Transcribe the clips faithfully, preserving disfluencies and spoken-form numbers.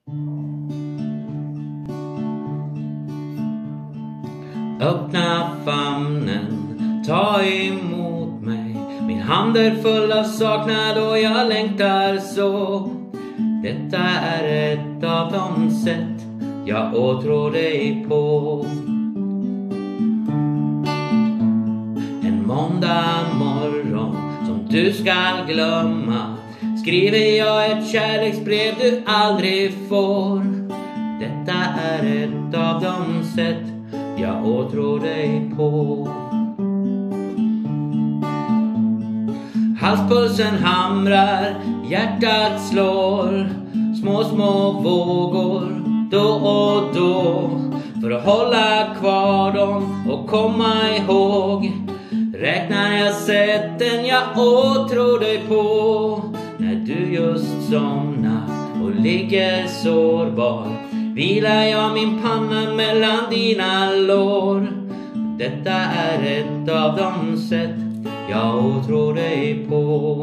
Öppna famnen, ta emot mig. Min hand är full av saknad och jag längtar så. Detta är ett av de sätt jag åtrår dig på. En måndag morgon som du skall glömma skriver jag ett kärleksbrev du aldrig får. Detta är ett av de sätt jag åtrår dig på. Halspulsen hamrar, hjärtat slår, små små vågor då och då, för att hålla kvar dem och komma ihåg. Räknar jag sätten jag åtrår dig på, när du just somnar och ligger sårbar, vilar jag min panna mellan dina lår. Detta är ett av de sätt jag åtrår dig på.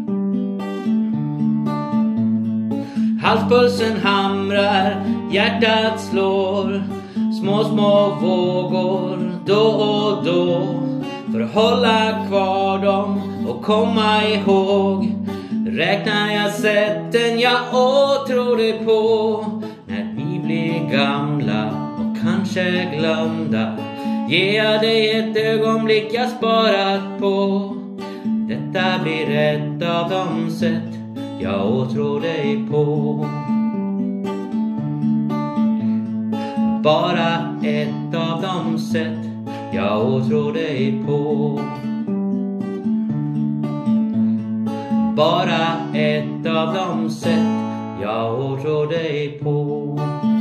Halspulsen hamrar, hjärtat slår, små små vågor då och då, för att hålla kvar dem och komma ihåg. Räknar jag sätten jag åtrår dig på, när vi blir gamla och kanske glömda, ger jag dig ett ögonblick jag sparat på. Detta blir ett av de sätt jag åtrår dig på. Bara ett av de sätt jag åtrår dig på. Bara ett av de sätt jag åtrår dig på.